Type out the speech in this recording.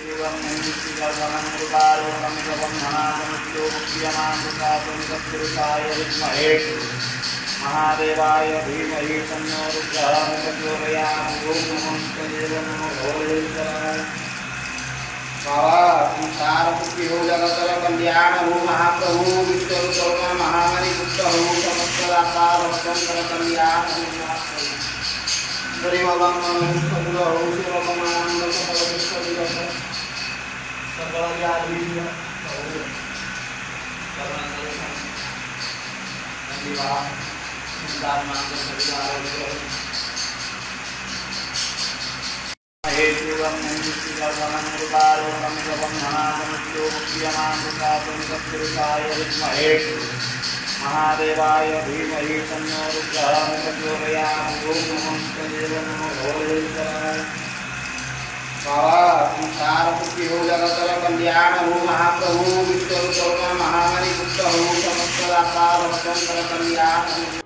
महादेवाय धीमहि तन्नो रुद्रः प्रचोदयात्। ओम नमो नमो भोलेश्वराय। बाबा संसार सुखी हो जगतर कल्याण हो महाप्रभु विष्णु करुणा महामारी गुप्त हो समस्त आकार शंकर कल्याण गरीब भगवान फल हो शिव भगवान सकल विश्व दिवस सकल व्याधि विवाह संसार मार्ग परिवार महादेवाय धीमहि तन्नो रुद्रः प्रचोदयात्। ओम नमो भोलेश्वराय। बाबा संसार सुखी हो जगतर कल्याण हो महाप्रभु विष्णु करुणा महामारी गुप्त हो समस्त आकार शंकर कल्याण